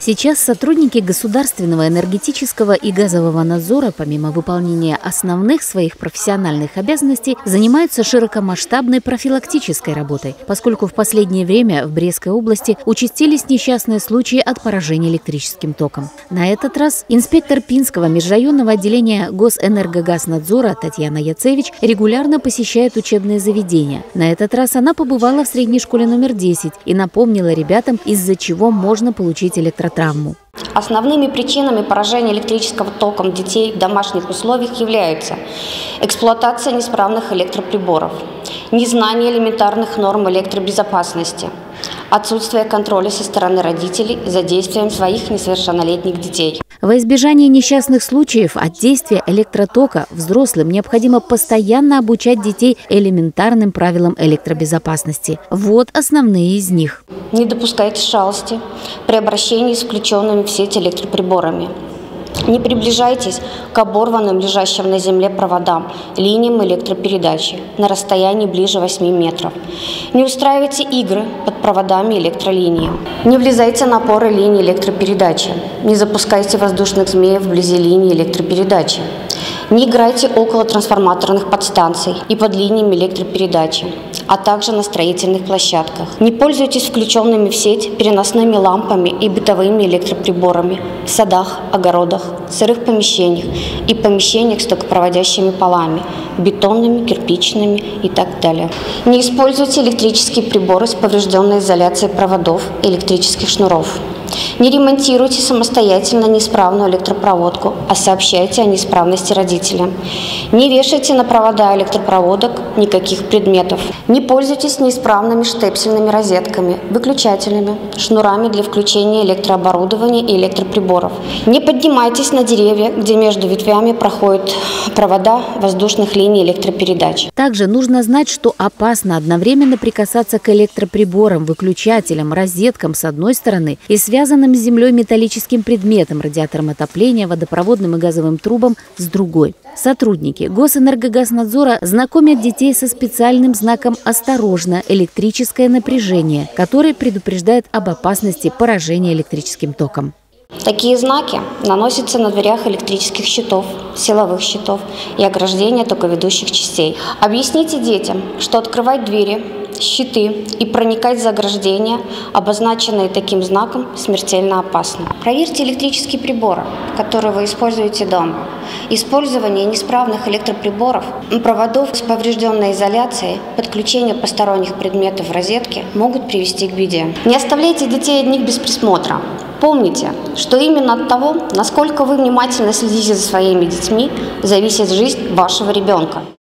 Сейчас сотрудники Государственного энергетического и газового надзора, помимо выполнения основных своих профессиональных обязанностей, занимаются широкомасштабной профилактической работой, поскольку в последнее время в Брестской области участились несчастные случаи от поражения электрическим током. На этот раз инспектор Пинского межрайонного отделения Госэнергогазнадзора Татьяна Яцевич регулярно посещает учебные заведения. На этот раз она побывала в средней школе номер 10 и напомнила ребятам, из-за чего можно получить электротравму. Основными причинами поражения электрического током детей в домашних условиях являются эксплуатация неисправных электроприборов, незнание элементарных норм электробезопасности, отсутствие контроля со стороны родителей за действием своих несовершеннолетних детей. Во избежание несчастных случаев от действия электротока взрослым необходимо постоянно обучать детей элементарным правилам электробезопасности. Вот основные из них. Не допускайте шалости при обращении с включенными в сеть электроприборами. Не приближайтесь к оборванным, лежащим на земле проводам, линиям электропередачи на расстоянии ближе 8 метров. Не устраивайте игры под проводами электролинии. Не влезайте на опоры линии электропередачи. Не запускайте воздушных змеев вблизи линии электропередачи. Не играйте около трансформаторных подстанций и под линиями электропередачи, а также на строительных площадках. Не пользуйтесь включенными в сеть переносными лампами и бытовыми электроприборами в садах, огородах, сырых помещениях и помещениях с токопроводящими полами, бетонными, кирпичными и так далее. Не используйте электрические приборы с поврежденной изоляцией проводов и электрических шнуров. Не ремонтируйте самостоятельно неисправную электропроводку, а сообщайте о неисправности родителям. Не вешайте на провода электропроводок никаких предметов. Не пользуйтесь неисправными штепсельными розетками, выключателями, шнурами для включения электрооборудования и электроприборов. Не поднимайтесь на деревья, где между ветвями проходят провода воздушных линий электропередач. Также нужно знать, что опасно одновременно прикасаться к электроприборам, выключателям, розеткам с одной стороны и связанным с землей металлическим предметом, радиатором отопления, водопроводным и газовым трубам с другой. Сотрудники Госэнергогазнадзора знакомят детей со специальным знаком «Осторожно! Электрическое напряжение», который предупреждает об опасности поражения электрическим током. Такие знаки наносятся на дверях электрических щитов, силовых щитов и ограждения токоведущих частей. Объясните детям, что открывать двери, щиты и проникать за ограждения, обозначенные таким знаком, смертельно опасно. Проверьте электрические приборы, которые вы используете дома. Использование неисправных электроприборов, проводов с поврежденной изоляцией, подключение посторонних предметов в розетке могут привести к беде. Не оставляйте детей одних без присмотра. Помните, что именно от того, насколько вы внимательно следите за своими детьми, зависит жизнь вашего ребенка.